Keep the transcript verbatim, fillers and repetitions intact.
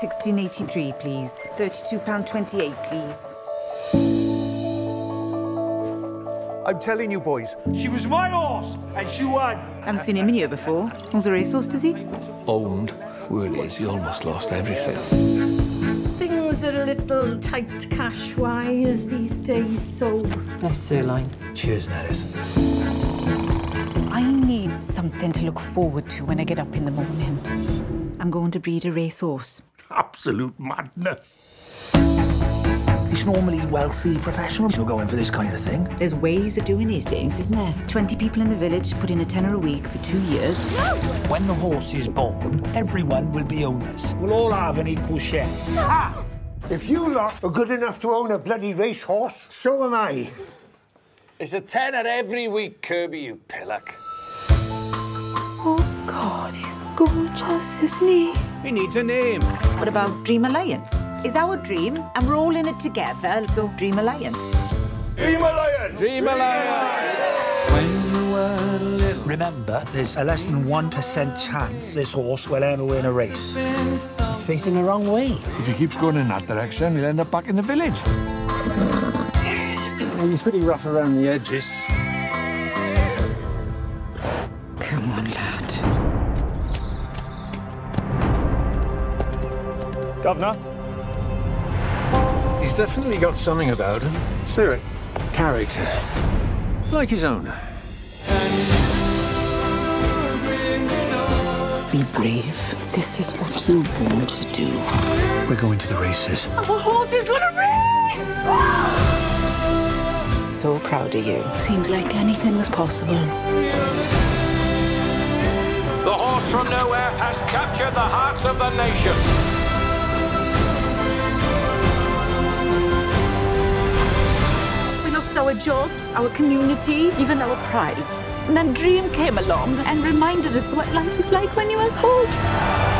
sixteen eighty-three, please. thirty-two pound twenty-eight, please. I'm telling you, boys. She was my horse, and she won. I haven't seen him in here before. Owns a racehorse, does he? Owned? Well, is he almost lost everything. Things are a little tight cash-wise these days, so... Nice sirloin. Cheers, Nellis. I need something to look forward to when I get up in the morning. I'm going to breed a racehorse. Absolute madness. It's normally wealthy professionals who are going for this kind of thing. There's ways of doing these things, isn't there? twenty people in the village put in a tenner a week for two years. When the horse is born, everyone will be owners. We'll all have an equal share. Ah! If you lot are good enough to own a bloody racehorse, so am I. It's a tenner every week, Kirby, you pillock. Oh, God, he's gorgeous, isn't he? He needs a name. What about Dream Alliance? Is our dream, and we're all in it together, so Dream Alliance. Dream Alliance! Dream Alliance! When you were little. Remember, there's a less than one percent chance this horse will ever win a race. He's facing the wrong way. If he keeps going in that direction, he'll end up back in the village. And he's pretty rough around the edges. Come on, lad. Governor? He's definitely got something about him. Spirit. Character. Like his own. Be brave. This is what you're born to do. We're going to the races. Our horse is gonna race! So proud of you. Seems like anything was possible. The horse from nowhere has captured the hearts of the nation. We lost our jobs, our community, even our pride. And then Dream came along and reminded us what life is like when you are old.